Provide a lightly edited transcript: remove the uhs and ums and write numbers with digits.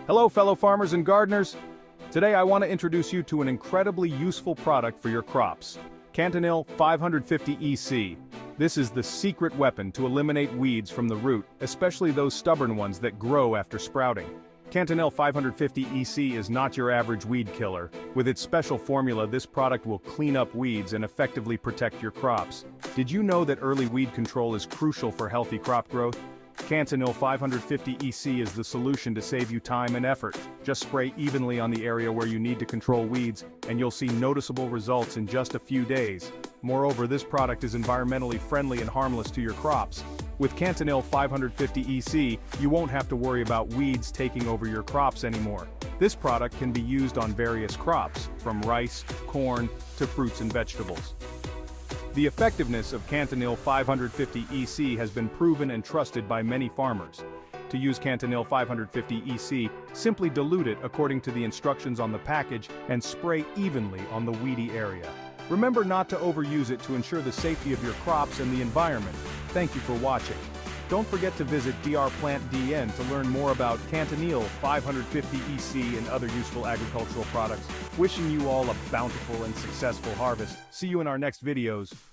Hello fellow farmers and gardeners. Today I want to introduce you to an incredibly useful product for your crops. Cantonil 550 EC. This is the secret weapon to eliminate weeds from the root, especially those stubborn ones that grow after sprouting. Cantonil 550 EC is not your average weed killer. With its special formula, this product will clean up weeds and effectively protect your crops. Did you know that early weed control is crucial for healthy crop growth? Cantonil 550 EC is the solution to save you time and effort. Just spray evenly on the area where you need to control weeds, and you'll see noticeable results in just a few days. Moreover, this product is environmentally friendly and harmless to your crops. With Cantonil 550 EC, you won't have to worry about weeds taking over your crops anymore. This product can be used on various crops, from rice, corn, to fruits and vegetables. The effectiveness of Cantonil 550 EC has been proven and trusted by many farmers. To use Cantonil 550 EC, simply dilute it according to the instructions on the package and spray evenly on the weedy area. Remember not to overuse it to ensure the safety of your crops and the environment. Thank you for watching. Don't forget to visit DR Plant DN to learn more about Cantonil 550 EC and other useful agricultural products. Wishing you all a bountiful and successful harvest. See you in our next videos.